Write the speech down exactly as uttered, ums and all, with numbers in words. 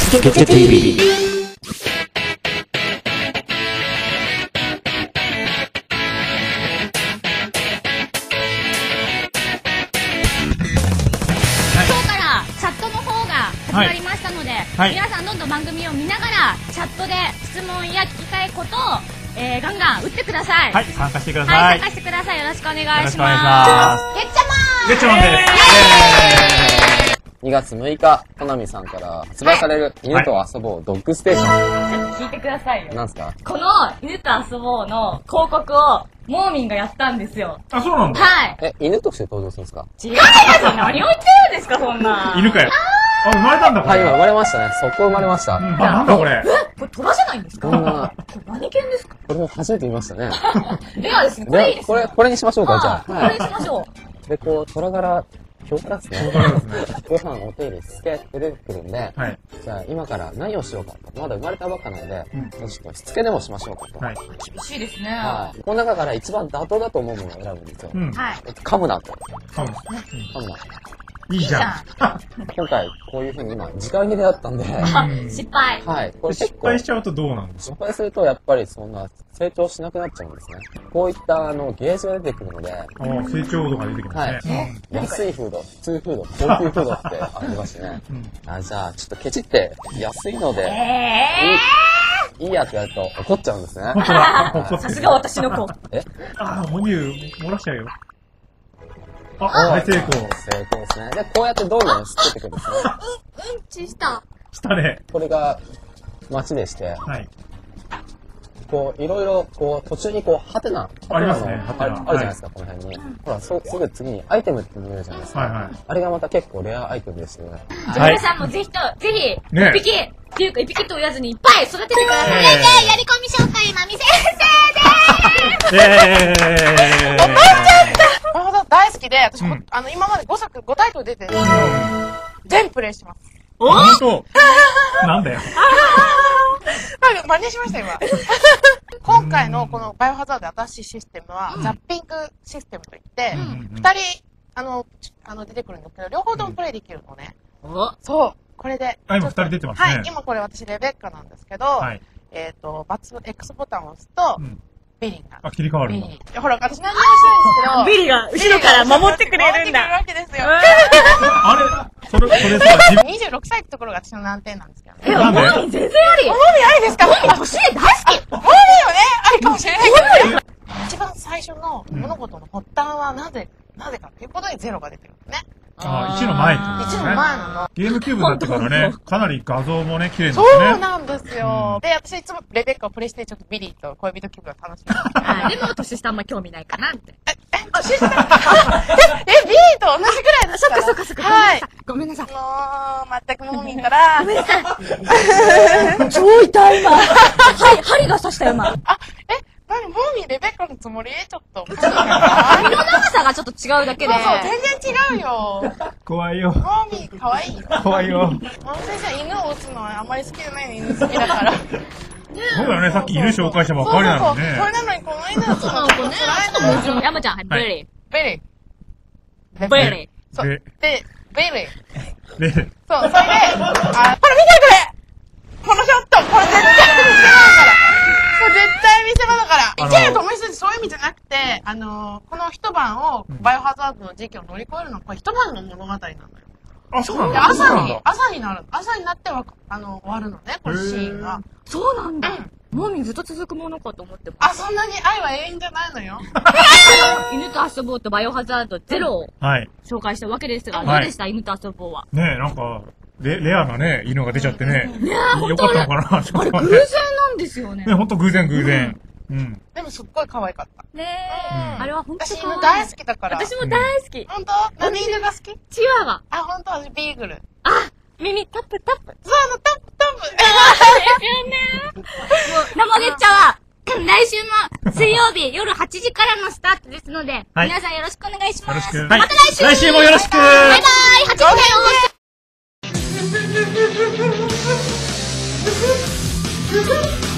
スケッチ ティービー。 始まりましたので、はい、皆さんどんどん番組を見ながらチャットで質問や聞きたいことを、えー、ガンガン打ってください。 はい、参加してください。 はい、参加してください。よろしくお願いします。ゲッチャマン。 ゲッチャマンです。 にがつむいか、コナミさんから発売される犬と遊ぼうドッグステーション。 ちょっと聞いてくださいよ。 なんすか？ この犬と遊ぼうの広告をモーミンがやったんですよ。 あ、そうなんだ。 はい。 え、犬として登場するんですか？ 違いますよ。何を言ってるんですか、そんな。 犬かよ。あ、生まれたんだ、これ。 はい、今生まれましたね。そこ生まれました。 うん、あ、なんだこれ。 え、これ虎じゃないんですか？ こんな。 何犬ですか？ これも初めて見ましたね。 レアですね。これいいですね。 これ、これにしましょうか、じゃあ。 これにしましょう。で、こう、虎柄、今日からですね。 今日からですね。 ご飯お手入れつけて出てくるんで、 はい。 じゃあ今から何をしようかと。まだ生まれたばっかなので、 うん、 ちょっとしつけでもしましょうかと。 はい。 厳しいですね。 はい。この中から一番妥当だと思うものを選ぶんですよ。 うん。 はい。 噛むなと。 噛む。 噛むな。 いいじゃん。 今回こういう風に今時間切れだったんで、 失敗。 はい。これ失敗しちゃうとどうなんですか？ 失敗するとやっぱりそんな成長しなくなっちゃうんですね。こういったあのゲージが出てくるので、 ああ、成長度が出てきますね。 はい。安いフード、普通フード、高級フードってありましてね。あ、じゃあちょっとケチって安いので、いいいいやってやると怒っちゃうんですね。 本当だ。怒ってる。 さすが私の子。 え？ ああ、母乳漏らしちゃうよ。あ、大成功。 成功ですね。で、こうやってどんどん吸っていくんですね。 うんちした。 したね。 これが街でして、はい。こう、いろいろ、こう、途中にこう、ハテナ。 ありますね。 あるじゃないですか、この辺に。ほら、そう、すぐ次にアイテムって見えるじゃないですか。はいはい。あれがまた結構レアアイテムですよね。 じゃあ皆さんもぜひと、ぜひ、一匹、っていうか一匹と言わずにいっぱい育ててください。先生、やり込み紹介、まみ先生でーす。 えー。 覚えちゃった。大好きで、私、あの、今までごさく、ごタイトル出てるんですけど、全部プレイしてます。 おほんと？なんだよ。 なんか真似しました、今。今回のこのバイオハザード新しいシステムは、ザッピングシステムといって、二人、あの、あの、出てくるんですけど、両方ともプレイできるのね。そう。これで。 あ、今二人出てますね。 はい。今これ私レベッカなんですけど、えっと、バツ、X ボタンを押すと、ビリが。 あ、切り替わるんだ。 ほら、私何もしてないんですけど。 ビリが後ろから守ってくれるんだ。 守ってくれるわけですよ。 あれそれ、それさ、 にじゅうろくさいってところが私の難点なんですけどね。 え、モーミン全然あり。 モーミンありですか？モーミン年上大好き。モーミンよね、ありかもしれないけどね。一番最初の物事の発端はなぜ、なぜかっていうことでゼロが出てるんですね。 ああ、いちの前ってことですね。 いちの前なの。 ゲームキューブになってからね、かなり画像もね、綺麗ですね。 そうなんですよ。で、私いつもレベッカをプレイして、ちょっとビリーと恋人気分が楽しみ。 はい。でも、年下あんま興味ないかなって。 え、え、年下え、ビリーと同じぐらいですか？そっかそっかそっか。はい。ごめんなさい。 もう、全くモーミンから。 ごめんなさい。超痛い今。はい、針が刺したよ今。 あ、え何モーミンレベッカのつもりちょっと。 髪の長さがちょっと違うだけで。 そうそう、全然違うよ。 怖いよ。 モーミンかわいい。 怖いよ。 モー先生、犬を撃つのはあんまり好きじゃないの犬好きだから。 そうだよね、さっき犬紹介したばっかりなのね。 それなのにこの犬を撃つのは辛いの。 山ちゃん、はい、ベリー。 ベリー。ベリー。 そう。で、ベリー。 で、そう、それで、 あ、ほら見てこれこのショットこれ絶対見せ場だからこれ絶対見せ場だから一年とも一緒そういう意味じゃなくて、あのー、この一晩を、バイオハザードの時期を乗り越えるのは、これ一晩の物語なのよ。 あ、そうなんだ。朝に、朝になる。朝になっては、あの、終わるのね、このシーンが。 そうなんだ。モーミンずっと続くものかと思ってあ、そんなに愛は永遠じゃないのよ。 犬と遊ぼうとバイオハザードゼロを紹介したわけですが、どうでした犬と遊ぼうは。 ねえ、なんか、レ、レアなね、犬が出ちゃってね。いやー、よかったのかな、 あれ偶然なんですよね。 ね、ほんと偶然偶然。うん。 でもすっごい可愛かった。 ねえ。あれはほんと私犬大好きだから。 私も大好き。 ほんと？何犬が好き？ チワワ。 あ、ほんと私ビーグル。 あ、耳タップタップ。 そう、タップタップ。 ああ、もう、生ゲッチャは、来週も水曜日夜はちじからのスタートですので、皆さんよろしくお願いします。 よろしく。 また来週。 来週もよろしく。バイバイ。はちじだよ。 Thank you.